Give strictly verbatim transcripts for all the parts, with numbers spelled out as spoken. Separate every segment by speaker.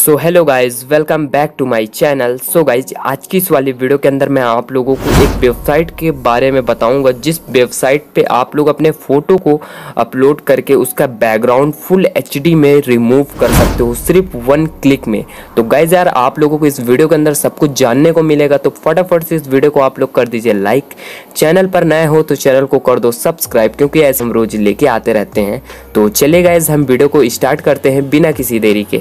Speaker 1: So hello guys, welcome back to my channel. So guys, आज की इस वाली वीडियो के अंदर मैं आप लोगों को एक वेबसाइट के बारे में बताऊंगा जिस वेबसाइट पे आप लोग अपने फ़ोटो को अपलोड करके उसका बैकग्राउंड फुल एचडी में रिमूव कर सकते हो सिर्फ वन क्लिक में। तो गाइज यार, आप लोगों को इस वीडियो के अंदर सब कुछ जानने को मिलेगा, तो फटाफट से इस वीडियो को आप लोग कर दीजिए लाइक। चैनल पर नए हो तो चैनल को कर दो सब्सक्राइब, क्योंकि ऐसे हम रोज लेके आते रहते हैं। तो चलिए गाइज, हम वीडियो को स्टार्ट करते हैं बिना किसी देरी के।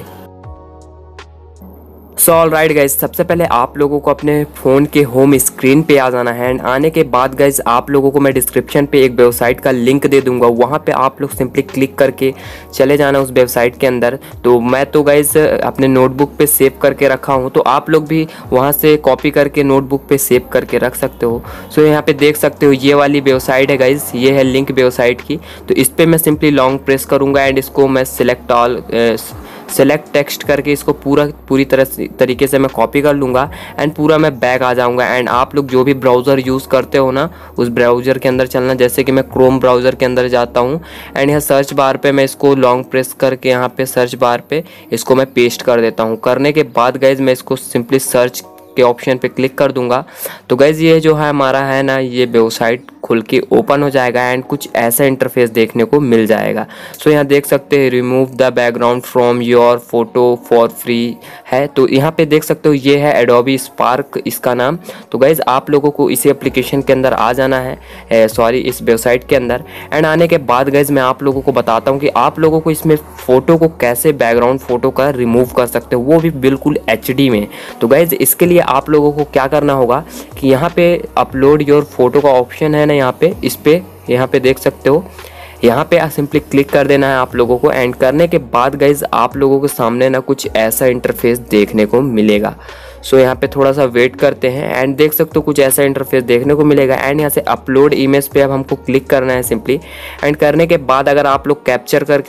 Speaker 1: सो ऑल राइट गाइज, सबसे पहले आप लोगों को अपने फ़ोन के होम स्क्रीन पे आ जाना है। एंड आने के बाद गाइज, आप लोगों को मैं डिस्क्रिप्शन पे एक वेबसाइट का लिंक दे दूंगा, वहाँ पे आप लोग सिंपली क्लिक करके चले जाना उस वेबसाइट के अंदर। तो मैं तो गाइज अपने नोटबुक पे सेव करके रखा हूँ, तो आप लोग भी वहाँ से कॉपी करके नोटबुक पे सेव करके रख सकते हो। सो यहाँ पे देख सकते हो ये वाली वेबसाइट है गाइज, ये है लिंक वेबसाइट की। तो इस पर मैं सिंपली लॉन्ग प्रेस करूँगा एंड इसको मैं सिलेक्ट ऑल सेलेक्ट टेक्स्ट करके इसको पूरा पूरी तरह से तरीके से मैं कॉपी कर लूँगा एंड पूरा मैं बैक आ जाऊँगा। एंड आप लोग जो भी ब्राउज़र यूज़ करते हो ना, उस ब्राउज़र के अंदर चलना। जैसे कि मैं क्रोम ब्राउज़र के अंदर जाता हूँ एंड यहाँ सर्च बार पे मैं इसको लॉन्ग प्रेस करके यहाँ पे सर्च बार पे इसको मैं पेस्ट कर देता हूँ। करने के बाद गाइज मैं इसको सिंपली सर्च के ऑप्शन पे क्लिक कर दूंगा। तो गाइज ये जो है हमारा है ना, ये वेबसाइट खुल के ओपन हो जाएगा एंड कुछ ऐसा इंटरफेस देखने को मिल जाएगा। सो यहाँ देख सकते हैं remove the background from your photo for free है। तो यहाँ पे देख सकते हो ये है एडोबी स्पार्क इसका नाम। तो गाइज आप लोगों को इसी एप्लीकेशन के अंदर आ जाना है, सॉरी इस वेबसाइट के अंदर। एंड आने के बाद गाइज मैं आप लोगों को बताता हूँ कि आप लोगों को इसमें फ़ोटो को कैसे बैकग्राउंड फ़ोटो का रिमूव कर सकते हो, वो भी बिल्कुल एच डी में। तो गाइज इसके लिए आप लोगों को क्या करना होगा कि यहाँ पे अपलोड योर फोटो का ऑप्शन है ना, यहाँ पे इस पे यहाँ पे देख सकते हो, यहाँ पे सिंपली क्लिक कर देना है आप लोगों को। एंड करने के बाद गाइज आप लोगों के सामने ना कुछ ऐसा इंटरफेस देखने को मिलेगा। सो यहाँ पे थोड़ा सा वेट करते हैं एंड देख सकते हो कुछ ऐसा इंटरफेस देखने को मिलेगा। एंड यहाँ से अपलोड इमेज पे अब हमको क्लिक करना है सिंपली। एंड करने के बाद अगर आप लोग कैप्चर करके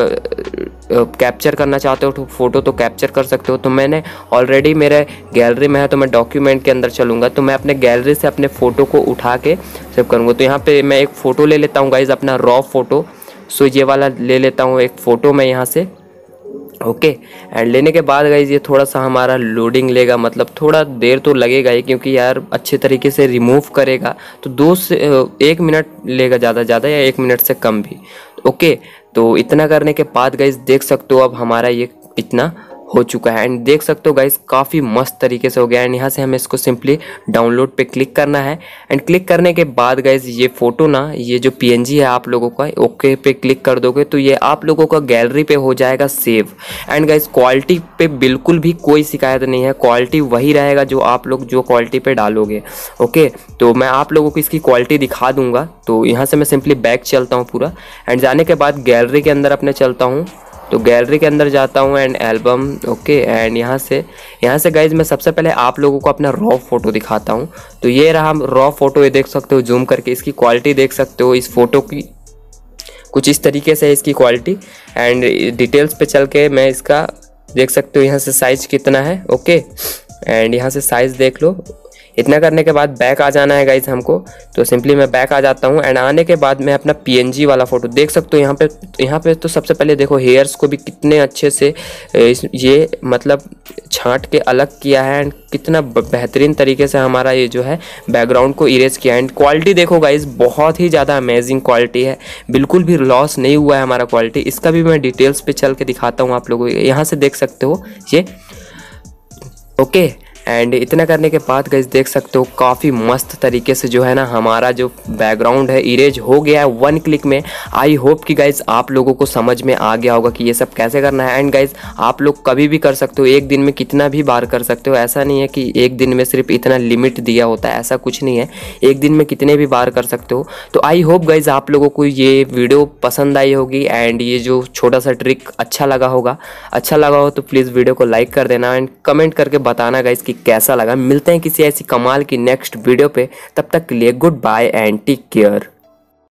Speaker 1: कैप्चर करना चाहते हो तो फोटो तो कैप्चर कर सकते हो। तो मैंने ऑलरेडी मेरे गैलरी में है, तो मैं डॉक्यूमेंट के अंदर चलूँगा, तो मैं अपने गैलरी से अपने फ़ोटो को उठा के सेव करूँगा। तो यहाँ पे मैं एक फ़ोटो ले लेता हूँ गाइज, अपना रॉ फोटो। सो ये वाला ले लेता हूँ एक फ़ोटो मैं यहाँ से, ओके। एंड लेने के बाद गाइज ये थोड़ा सा हमारा लोडिंग लेगा, मतलब थोड़ा देर तो लगेगा ही, क्योंकि यार अच्छे तरीके से रिमूव करेगा तो दो से एक मिनट लेगा, ज़्यादा ज़्यादा या एक मिनट से कम भी, ओके। तो इतना करने के बाद गाइज देख सकते हो अब हमारा ये इतना हो चुका है। एंड देख सकते हो गाइज काफ़ी मस्त तरीके से हो गया। एंड यहाँ से हमें इसको सिंपली डाउनलोड पे क्लिक करना है। एंड क्लिक करने के बाद गाइज ये फ़ोटो ना, ये जो पीएनजी है आप लोगों का, ओके पे क्लिक कर दोगे तो ये आप लोगों का गैलरी पे हो जाएगा सेव। एंड गाइज क्वालिटी पे बिल्कुल भी कोई शिकायत नहीं है, क्वालिटी वही रहेगा जो आप लोग जो क्वालिटी पे डालोगे, ओके। तो मैं आप लोगों को इसकी क्वालिटी दिखा दूंगा। तो यहाँ से मैं सिंपली बैक चलता हूँ पूरा। एंड जाने के बाद गैलरी के अंदर अपने चलता हूँ, तो गैलरी के अंदर जाता हूँ एंड एल्बम, ओके। एंड यहाँ से यहाँ से गाइज मैं सबसे पहले आप लोगों को अपना रॉ फोटो दिखाता हूँ। तो ये रहा रॉ फोटो, ये देख सकते हो जूम करके, इसकी क्वालिटी देख सकते हो इस फोटो की कुछ इस तरीके से है इसकी क्वालिटी। एंड डिटेल्स पे चल के मैं इसका देख सकते हो यहाँ से साइज कितना है, ओके। एंड यहाँ से साइज देख लो। इतना करने के बाद बैक आ जाना है गाइज हमको। तो सिंपली मैं बैक आ जाता हूँ। एंड आने के बाद मैं अपना पीएनजी वाला फ़ोटो देख सकते हो यहाँ पे यहाँ पे तो सबसे पहले देखो हेयर्स को भी कितने अच्छे से ये मतलब छांट के अलग किया है। एंड कितना बेहतरीन तरीके से हमारा ये जो है बैकग्राउंड को इरेज किया। एंड क्वालिटी देखो गाइज बहुत ही ज़्यादा अमेजिंग क्वालिटी है, बिल्कुल भी लॉस नहीं हुआ है हमारा क्वालिटी। इसका भी मैं डिटेल्स पे चल के दिखाता हूँ आप लोगों को, यहाँ से देख सकते हो ये, ओके। एंड इतना करने के बाद गाइज देख सकते हो काफ़ी मस्त तरीके से जो है ना हमारा जो बैकग्राउंड है इरेज हो गया है वन क्लिक में। आई होप कि गाइज आप लोगों को समझ में आ गया होगा कि ये सब कैसे करना है। एंड गाइज आप लोग कभी भी कर सकते हो, एक दिन में कितना भी बार कर सकते हो। ऐसा नहीं है कि एक दिन में सिर्फ इतना लिमिट दिया होता है, ऐसा कुछ नहीं है, एक दिन में कितने भी बार कर सकते हो। तो आई होप गाइज आप लोगों को ये वीडियो पसंद आई होगी एंड ये जो छोटा सा ट्रिक अच्छा लगा होगा। अच्छा लगा हो तो प्लीज़ वीडियो को लाइक कर देना एंड कमेंट करके बताना गाइज कैसा लगा। मिलते हैं किसी ऐसी कमाल की नेक्स्ट वीडियो पे, तब तक के लिए goodbye and take care.